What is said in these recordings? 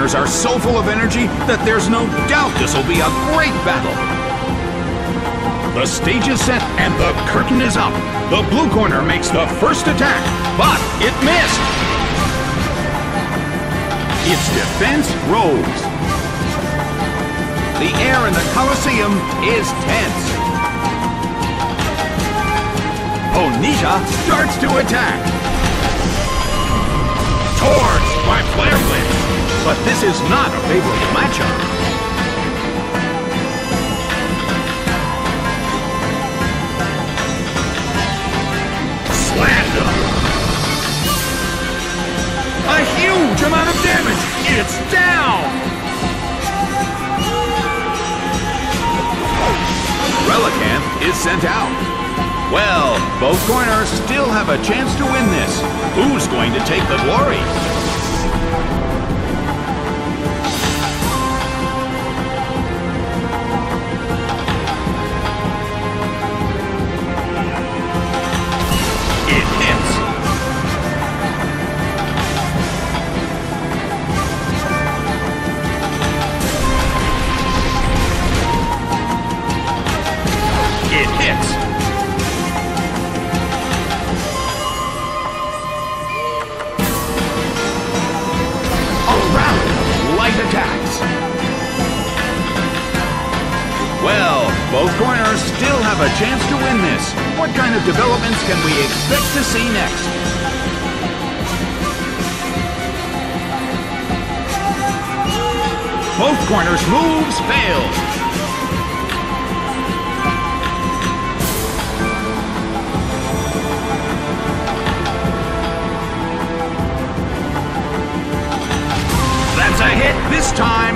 corners are so full of energy that there's no doubt this will be a great battle. The stage is set and the curtain is up. The blue corner makes the first attack, but it missed. Its defense rose. The air in the Colosseum is tense. Onita starts to attack. Torched by Flare Blitz. But this is not a favorable matchup. Slander. A huge amount of damage. It's down. Relicanth is sent out. Well, both corners still have a chance to win this. Who's going to take the glory? It hits. It hits. Attacks. Well, both corners still have a chance to win this. What kind of developments can we expect to see next? Both corners' moves failed. That's a hit this time.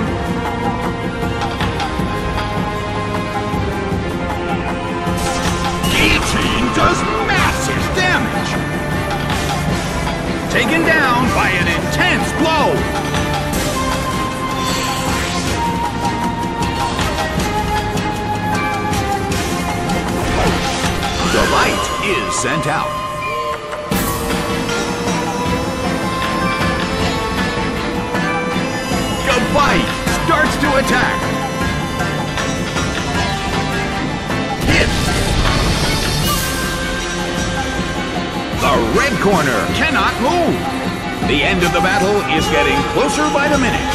Guillotine does massive damage. Taken down by an intense blow. The light is sent out. Bite starts to attack. Hit. The red corner cannot move. The end of the battle is getting closer by the minute.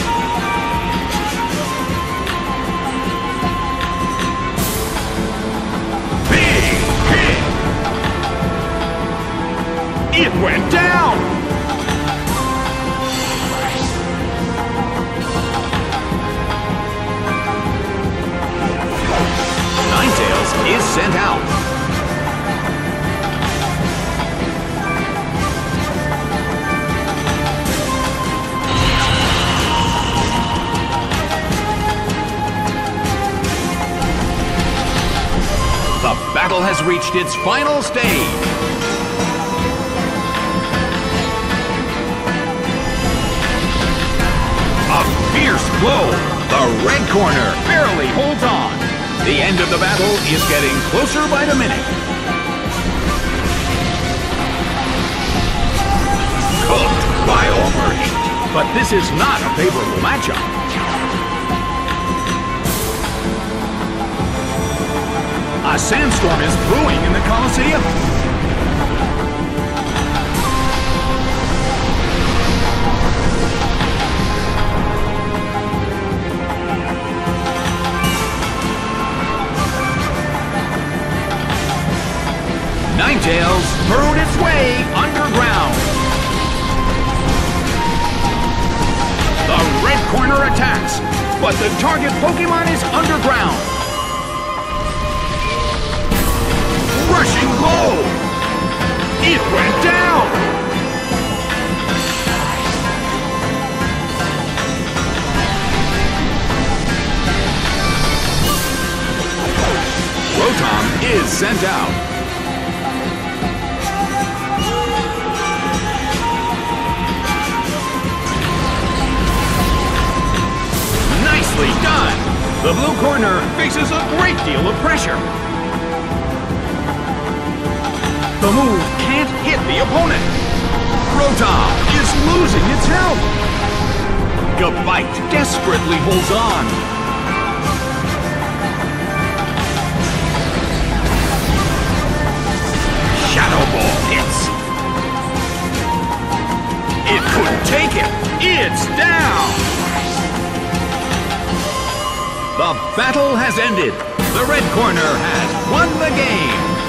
Big hit. It went down. Is sent out. The battle has reached its final stage. A fierce blow. The red corner barely holds on. The end of the battle is getting closer by the minute. Cooked by overheat. But this is not a favorable matchup. A sandstorm is brewing in the Colosseum. Ninetales burrowed its way underground. The red corner attacks, but the target Pokemon is underground. Rushing blow! It went down! Rotom is sent out. Nicely done! The blue corner faces a great deal of pressure. The move can't hit the opponent. Rotom is losing its health. Gabite desperately holds on. Shadow Ball hits. It couldn't take it. It's down. The battle has ended. The red corner has won the game.